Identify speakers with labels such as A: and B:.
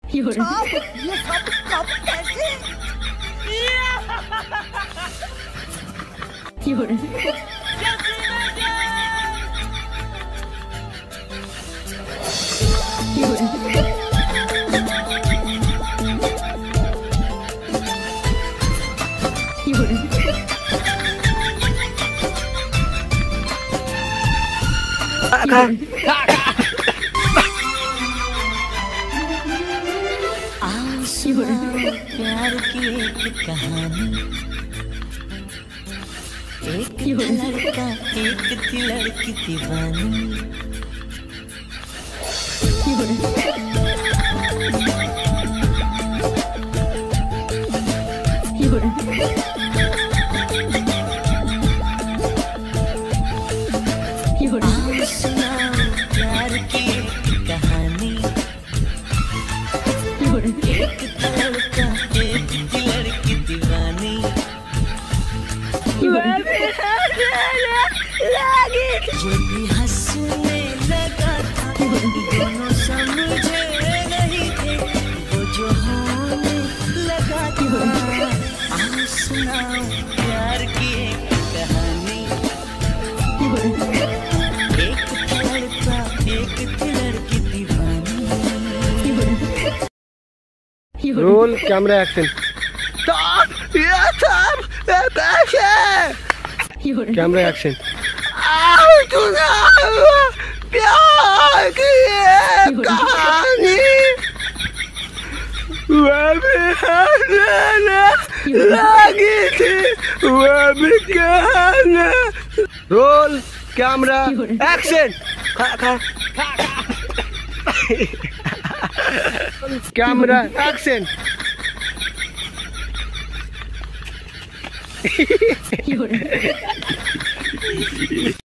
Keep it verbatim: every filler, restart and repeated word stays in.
A: ये सब कब कैसे?
B: प्यार की एक कहानी, एक लड़का एक थी लड़की दीवानी। सुनाओ प्यार की एक कहानी, एक लड़का एक थी लड़की दीवानी। जो भी हंसने लगा था दोनों समझे नहीं थे, वो जो होने लगा था। आओ सुनाओ प्यार की एक कहानी, एक लड़का एक लड़की दीवानी।
C: Roll camera action. Camera action. प्यार की एक कहानी, वह भी हंसने लगी थी, वह भी कहने। Roll camera action. Camera action.